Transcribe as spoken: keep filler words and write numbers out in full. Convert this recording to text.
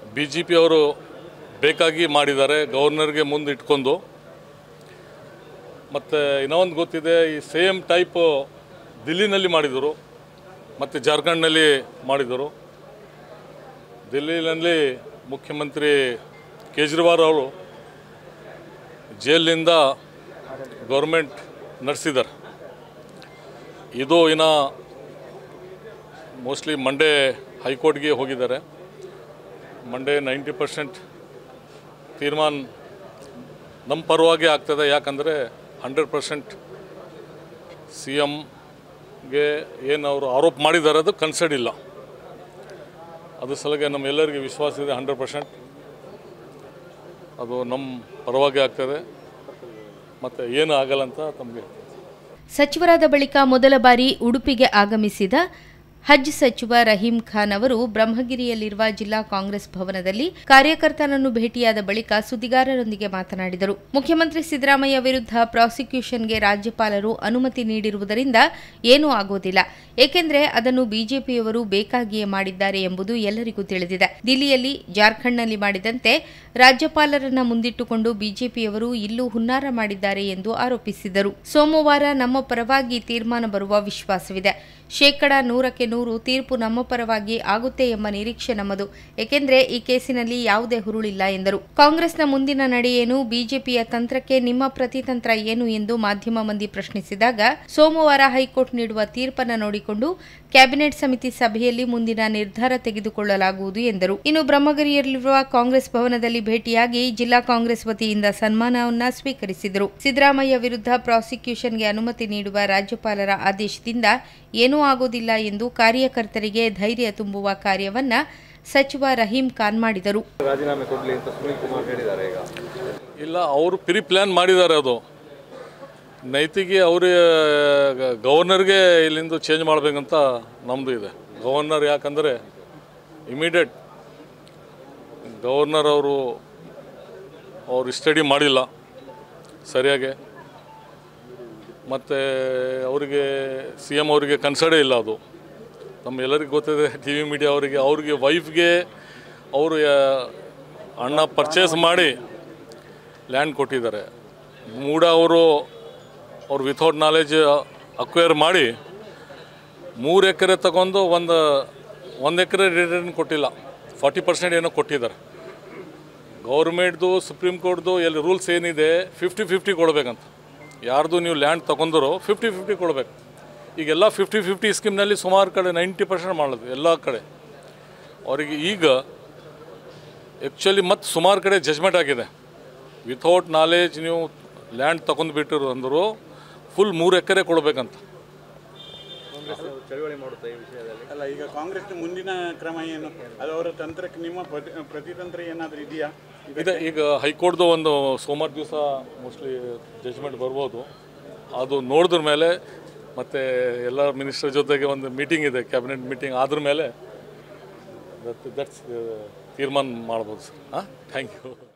B J ಪಿಯವರು ಬೇಕಾಗಿ ಮಾಡಿದ್ದಾರೆ, ಗವರ್ನರ್ಗೆ ಮುಂದೆ ಇಟ್ಕೊಂಡು. ಮತ್ತು ಇನ್ನೊಂದು ಗೊತ್ತಿದೆ, ಈ ಸೇಮ್ ಟೈಪ್ ದಿಲ್ಲಿನಲ್ಲಿ ಮಾಡಿದರು ಮತ್ತು ಜಾರ್ಖಂಡ್ನಲ್ಲಿ ಮಾಡಿದರು. ದಿಲ್ಲಿನಲ್ಲಿ ಮುಖ್ಯಮಂತ್ರಿ ಕೇಜ್ರಿವಾಲ್ ಅವರು ಜೈಲಿನಿಂದ ಗೌರ್ಮೆಂಟ್ ನಡೆಸಿದ್ದಾರೆ. ಇದು ಇನ್ನು ಮೋಸ್ಟ್ಲಿ ಮಂಡೇ ಹೈಕೋರ್ಟ್ಗೆ ಹೋಗಿದ್ದಾರೆ. ಮಂಡೇ ನೈಂಟಿ ಪರ್ಸೆಂಟ್ ತೀರ್ಮಾನ ನಮ್ಮ ಪರವಾಗಿ ಆಗ್ತದೆ. ಯಾಕಂದರೆ ಹಂಡ್ರೆಡ್ ಪರ್ಸೆಂಟ್ ಸಿ ಎಮ್ಗೆ ಏನು ಅವರು ಆರೋಪ ಮಾಡಿದ್ದಾರೆ ಅದು ಕನ್ಸಿಡರ್ ಇಲ್ಲ. ಅದ್ರ ಸಲುವಾಗಿ ನಮ್ಮೆಲ್ಲರಿಗೆ ವಿಶ್ವಾಸ ಇದೆ, ಹಂಡ್ರೆಡ್ ಪರ್ಸೆಂಟ್ ಅದು ನಮ್ಮ ಪರವಾಗಿ ಆಗ್ತದೆ ಮತ್ತು ಏನು ಆಗಲ್ಲ ಅಂತ ತಮಗೆ. ಸಚಿವರಾದ ಬಳಿಕ ಮೊದಲ ಬಾರಿ ಉಡುಪಿಗೆ ಆಗಮಿಸಿದ ಹಜ್ ಸಚಿವ ರಹೀಂ ಖಾನ್ ಅವರು ಬ್ರಹ್ಮಗಿರಿಯಲ್ಲಿರುವ ಜಿಲ್ಲಾ ಕಾಂಗ್ರೆಸ್ ಭವನದಲ್ಲಿ ಕಾರ್ಯಕರ್ತರನ್ನು ಭೇಟಿಯಾದ ಬಳಿಕ ಸುದ್ದಿಗಾರರೊಂದಿಗೆ ಮಾತನಾಡಿದರು. ಮುಖ್ಯಮಂತ್ರಿ ಸಿದ್ದರಾಮಯ್ಯ ವಿರುದ್ಧ ಪ್ರಾಸಿಕ್ಯೂಷನ್ಗೆ ರಾಜ್ಯಪಾಲರು ಅನುಮತಿ ನೀಡಿರುವುದರಿಂದ ಏನೂ ಆಗುವುದಿಲ್ಲ, ಏಕೆಂದರೆ ಅದನ್ನು ಬಿಜೆಪಿಯವರು ಬೇಕಾಗಿಯೇ ಮಾಡಿದ್ದಾರೆ ಎಂಬುದು ಎಲ್ಲರಿಗೂ ತಿಳಿದಿದೆ. ದಿಲ್ಲಿಯಲ್ಲಿ, ಜಾರ್ಖಂಡ್ನಲ್ಲಿ ಮಾಡಿದಂತೆ ರಾಜ್ಯಪಾಲರನ್ನ ಮುಂದಿಟ್ಟುಕೊಂಡು ಬಿಜೆಪಿಯವರು ಇಲ್ಲೂ ಹುನ್ನಾರ ಮಾಡಿದ್ದಾರೆ ಎಂದು ಆರೋಪಿಸಿದರು. ಸೋಮವಾರ ನಮ್ಮ ಪರವಾಗಿ ತೀರ್ಮಾನ ಬರುವ ವಿಶ್ವಾಸವಿದೆ. ಶೇಕಡಾ ನೂರಕ್ಕೆ ನೂರು ತೀರ್ಪು ನಮ್ಮ ಪರವಾಗಿ ಆಗುತ್ತೆ ಎಂಬ ನಿರೀಕ್ಷೆ ನಮ್ಮದು, ಏಕೆಂದರೆ ಈ ಕೇಸಿನಲ್ಲಿ ಯಾವುದೇ ಹುರುಳಿಲ್ಲ ಎಂದರು. ಕಾಂಗ್ರೆಸ್ನ ಮುಂದಿನ ನಡೆಯೇನು, ಬಿಜೆಪಿಯ ತಂತ್ರಕ್ಕೆ ನಿಮ್ಮ ಪ್ರತಿತಂತ್ರ ಏನು ಎಂದು ಮಾಧ್ಯಮ ಮಂದಿ ಪ್ರಶ್ನಿಸಿದಾಗ, ಸೋಮವಾರ ಹೈಕೋರ್ಟ್ ನೀಡುವ ತೀರ್ಪನ್ನು ನೋಡಿಕೊಂಡು ಕ್ಯಾಬಿನೆಟ್ ಸಮಿತಿ ಸಭೆಯಲ್ಲಿ ಮುಂದಿನ ನಿರ್ಧಾರ ತೆಗೆದುಕೊಳ್ಳಲಾಗುವುದು ಎಂದರು. ಇನ್ನು ಬ್ರಹ್ಮಗಿರಿಯಲ್ಲಿರುವ ಕಾಂಗ್ರೆಸ್ ಭವನದಲ್ಲಿ ಭೇಟಿಯಾಗಿ ಜಿಲ್ಲಾ ಕಾಂಗ್ರೆಸ್ ವತಿಯಿಂದ ಸನ್ಮಾನವನ್ನ ಸ್ವೀಕರಿಸಿದರು. ಸಿದ್ದರಾಮಯ್ಯ ವಿರುದ್ಧ ಪ್ರಾಸಿಕ್ಯೂಷನ್ಗೆ ಅನುಮತಿ ನೀಡುವ ರಾಜ್ಯಪಾಲರ ಆದೇಶದಿಂದ ಏನೂ ಆಗೋದಿಲ್ಲ ಎಂದು ಕಾರ್ಯಕರ್ತರಿಗೆ ಧೈರ್ಯ ತುಂಬುವ ಕಾರ್ಯವನ್ನ ಸಚಿವ ರಹೀಂ ಖಾನ್ ಮಾಡಿದರು. ರಾಜೀನಾಮೆ ಕೊಡಲಿ ಅಂತ ಸುನೀಲ್ ಕುಮಾರ್ ಹೇಳಿದ್ದಾರೆ. ಈಗ ಇಲ್ಲ, ಅವರು ಪ್ರೀ ಪ್ಲ್ಯಾನ್ ಮಾಡಿದ್ದಾರೆ. ಅದು ನೈತಿಗೆ ಅವರ ಗವರ್ನರ್ಗೆ ಇಲ್ಲಿಂದ ಚೇಂಜ್ ಮಾಡಬೇಕಂತ ನಮ್ಮದು ಇದೆ. ಗವರ್ನರ್ ಯಾಕಂದರೆ ಇಮಿಡಿಯೇಟ್ ಗವರ್ನರ್ ಅವರು ಅವರು ಸ್ಟಡಿ ಮಾಡಿಲ್ಲ ಸರಿಯಾಗಿ, ಮತ್ತು ಅವರಿಗೆ ಸಿ ಎಮ್ ಅವರಿಗೆ ಕನ್ಸರ್ಡೇ ಇಲ್ಲ. ಅದು ನಮ್ಮೆಲ್ಲರಿಗೂ ಗೊತ್ತಿದೆ, ಟಿ ವಿ ಮೀಡಿಯಾ ಅವರಿಗೆ ಅವ್ರಿಗೆ ವೈಫ್ಗೆ ಅವರು ಹಣ ಪರ್ಚೇಸ್ ಮಾಡಿ ಲ್ಯಾಂಡ್ ಕೊಟ್ಟಿದ್ದಾರೆ. ಮೂಡ ಅವರು ಅವ್ರು ವಿಥೌಟ್ ನಾಲೆಜ್ ಅಕ್ವೈರ್ ಮಾಡಿ ಮೂರು ಎಕರೆ ತಗೊಂಡು ಒಂದು ಒಂದು ಎಕರೆ ರಿಟರ್ನ್ ಕೊಟ್ಟಿಲ್ಲ, ಫಾರ್ಟಿ ಪರ್ಸೆಂಟ್ ಏನೋ ಕೊಟ್ಟಿದ್ದಾರೆ. ಗೌರ್ಮೆಂಟ್ದು ಸುಪ್ರೀಂ ಕೋರ್ಟ್ದು ಎಲ್ಲಿ ರೂಲ್ಸ್ ಏನಿದೆ, ಫಿಫ್ಟಿ ಫಿಫ್ಟಿ ಕೊಡಬೇಕಂತ. ಯಾರ್ದು ನೀವು ಲ್ಯಾಂಡ್ ತೊಗೊಂಡ್ರು ಫಿಫ್ಟಿ ಫಿಫ್ಟಿ ಕೊಡಬೇಕು. ಈಗೆಲ್ಲ ಫಿಫ್ಟಿ ಫಿಫ್ಟಿ ಸ್ಕೀಮ್ನಲ್ಲಿ ಸುಮಾರು ಕಡೆ ನೈಂಟಿ ಪರ್ಸೆಂಟ್ ಮಾಡೋದು ಎಲ್ಲ ಕಡೆ. ಅವರಿಗೆ ಈಗ ಆ್ಯಕ್ಚುಲಿ ಮತ್ತು ಸುಮಾರು ಕಡೆ ಜಜ್ಮೆಂಟ್ ಆಗಿದೆ. ವಿಥೌಟ್ ನಾಲೆಜ್ ನೀವು ಲ್ಯಾಂಡ್ ತೊಗೊಂಡು ಬಿಟ್ಟಿರು ಅಂದರು ಫುಲ್ ಮೂರು ಎಕರೆ ಕೊಡಬೇಕಂತ. ಚಳವಳಿ ಮಾಡುತ್ತೆ ಈ ವಿಷಯದಲ್ಲಿ. ಅಲ್ಲ, ಈಗ ಕಾಂಗ್ರೆಸ್ನ ಮುಂದಿನ ಕ್ರಮ ಏನು, ಅದು ಅವರ ತಂತ್ರಕ್ಕೆ ನಿಮ್ಮ ಪ್ರತಿತಂತ್ರ ಏನಾದರೂ ಇದೆಯಾ? ಇದೆ. ಈಗ ಹೈಕೋರ್ಟ್ದು ಒಂದು ಸೋಮವಾರ ದಿವಸ ಮೋಸ್ಟ್ಲಿ ಜಜ್ಮೆಂಟ್ ಬರ್ಬೋದು. ಅದು ನೋಡಿದ್ರ ಮೇಲೆ ಮತ್ತು ಎಲ್ಲ ಮಿನಿಸ್ಟರ್ ಜೊತೆಗೆ ಒಂದು ಮೀಟಿಂಗ್ ಇದೆ, ಕ್ಯಾಬಿನೆಟ್ ಮೀಟಿಂಗ್ ಆದ್ರ ಮೇಲೆ ದಟ್ಸ್ ತೀರ್ಮಾನ ಮಾಡ್ಬೋದು ಸರ್. ಹಾಂ, ಥ್ಯಾಂಕ್ ಯು.